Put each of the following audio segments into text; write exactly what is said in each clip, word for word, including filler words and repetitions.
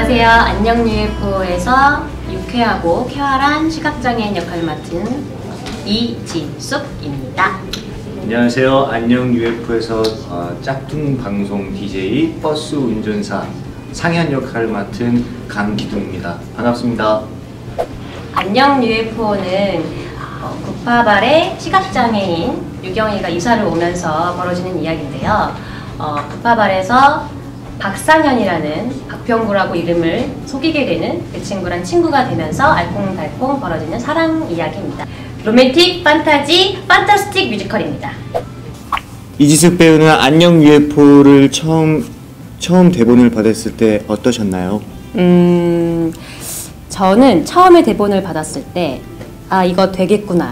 안녕하세요. 안녕 유에프오에서 유쾌하고 쾌활한 시각장애인 역할을 맡은 이진숙입니다. 안녕하세요. 안녕 유에프오에서 어, 짝퉁 방송 디제이 버스 운전사 상현 역할을 맡은 강기둥입니다. 반갑습니다. 안녕 유에프오는 어, 구파발의 시각장애인 유경이가 이사를 오면서 벌어지는 이야기인데요. 어, 구파발에서 박상현이라는 박병구라고 이름을 속이게 되는 그 친구랑 친구가 되면서 알콩달콩 벌어지는 사랑 이야기입니다. 로맨틱, 판타지, 판타스틱 뮤지컬입니다. 이지숙 배우는 안녕 유에프오를 처음 처음 대본을 받았을 때 어떠셨나요? 음, 저는 처음에 대본을 받았을 때 아, 이거 되겠구나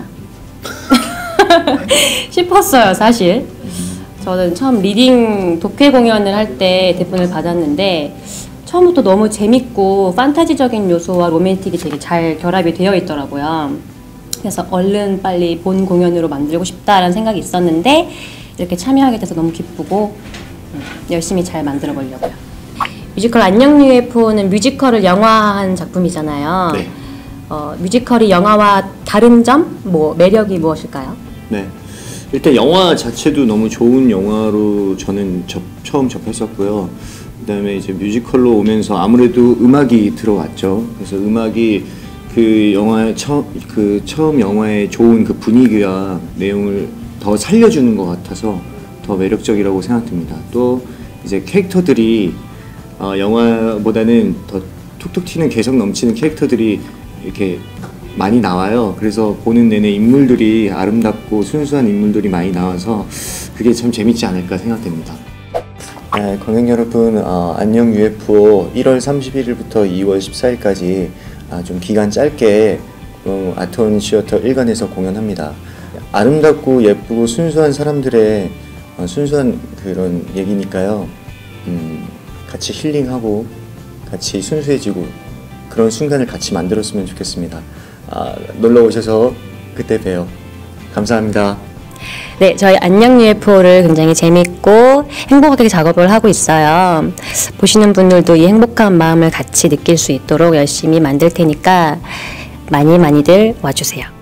싶었어요, 사실. 저는 처음 리딩 독해 공연을 할 때 대본을 받았는데 처음부터 너무 재밌고 판타지적인 요소와 로맨틱이 되게 잘 결합이 되어 있더라고요. 그래서 얼른 빨리 본 공연으로 만들고 싶다라는 생각이 있었는데 이렇게 참여하게 돼서 너무 기쁘고 열심히 잘 만들어 보려고요. 뮤지컬 안녕 유에프오는 뮤지컬을 영화화한 작품이잖아요. 네. 어, 뮤지컬이 영화와 다른 점? 뭐 매력이 무엇일까요? 네. 일단 영화 자체도 너무 좋은 영화로 저는 접, 처음 접했었고요. 그 다음에 이제 뮤지컬로 오면서 아무래도 음악이 들어왔죠. 그래서 음악이 그 영화의 처, 그 처음 영화의 좋은 그 분위기와 내용을 더 살려주는 것 같아서 더 매력적이라고 생각됩니다. 또 이제 캐릭터들이 어, 영화보다는 더 툭툭 튀는 개성 넘치는 캐릭터들이 이렇게 많이 나와요. 그래서 보는 내내 인물들이 아름답고 순수한 인물들이 많이 나와서 그게 참 재밌지 않을까 생각됩니다. 네, 관객 여러분, 어, 안녕 유에프오 일월 삼십일일부터 이월 십사일까지 아, 좀 기간 짧게 어, 아트원 시어터 일관에서 공연합니다. 아름답고 예쁘고 순수한 사람들의 어, 순수한 그런 얘기니까요. 음, 같이 힐링하고 같이 순수해지고 그런 순간을 같이 만들었으면 좋겠습니다. 아, 놀러 오셔서 그때 봬요. 감사합니다. 네, 저희 안녕 유에프오를 굉장히 재밌고 행복하게 작업을 하고 있어요. 보시는 분들도 이 행복한 마음을 같이 느낄 수 있도록 열심히 만들 테니까 많이 많이들 와주세요.